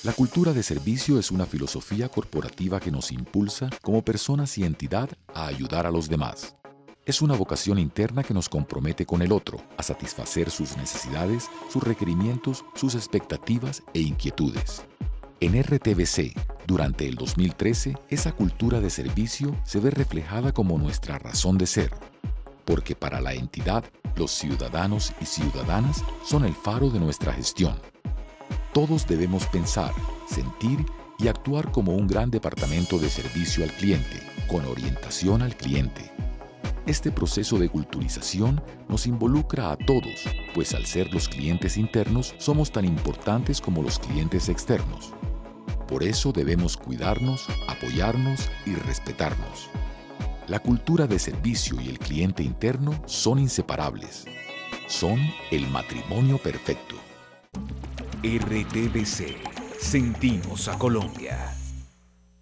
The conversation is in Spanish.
La cultura de servicio es una filosofía corporativa que nos impulsa como personas y entidad a ayudar a los demás. Es una vocación interna que nos compromete con el otro, a satisfacer sus necesidades, sus requerimientos, sus expectativas e inquietudes. En RTBC, durante el 2013, esa cultura de servicio se ve reflejada como nuestra razón de ser, porque para la entidad, los ciudadanos y ciudadanas son el faro de nuestra gestión. Todos debemos pensar, sentir y actuar como un gran departamento de servicio al cliente, con orientación al cliente. Este proceso de culturización nos involucra a todos, pues al ser los clientes internos somos tan importantes como los clientes externos. Por eso debemos cuidarnos, apoyarnos y respetarnos. La cultura de servicio y el cliente interno son inseparables. Son el matrimonio perfecto. RTBC. Sentimos a Colombia.